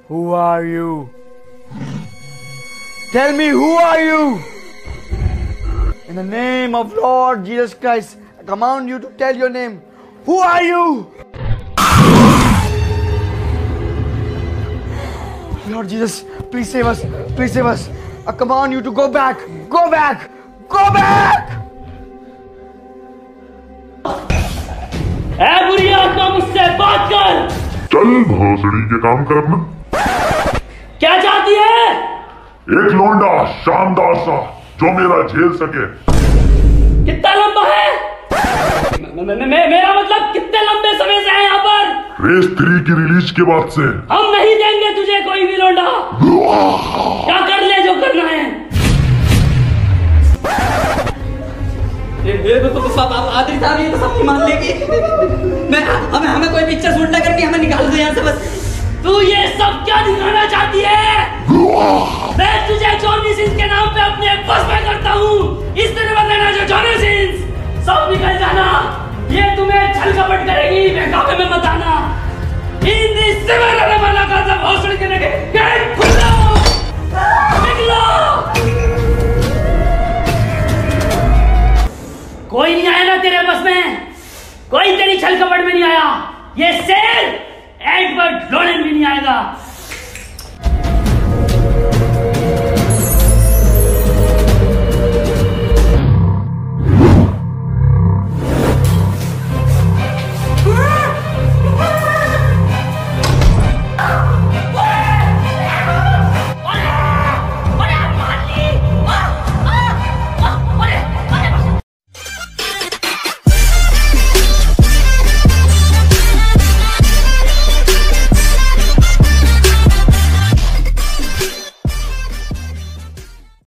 Who are you? Tell me, who are you? In the name of Lord Jesus Christ, I command you to tell your name. Who are you? Lord Jesus, please save us. Please save us. I command you to go back. Go back. Go back. ऐ बुरी आत्मा, मुझसे बात कर। चल भोसड़ी के काम कर अपना। क्या चाहती है? एक लौंडा शानदार सा जो मेरा झेल सके। कितना लंबा है? मेरा मतलब कितने लंबे समय से है यहाँ पर? रेस 3 की रिलीज के बाद से। हम नहीं देंगे तुझे कोई भी लौंडा। क्या कर ले जो करना है। आदरी साहब ये तो सब मान लेगी। हमें कोई पिक्चर शूट ना करनी, हमें निकाल दो यहाँ से बस। तू ये सब क्या दिखाना चाहती है? मैं तुझे जॉनी सिंस के नाम पे अपने बस में करता हूँ। इस तरह बदलना जो जॉनी सिंस, सब निकल जाना। ये तुम्हें छल कपट करेगी, बेकाबू में मत आना। इन इससे मेरा मना कर सब हौसले के लगे। गेट खुलो, निकलो। कोई नहीं आया ना तेरे बस में, कोई तेरी छल कपट में नहीं आया। ये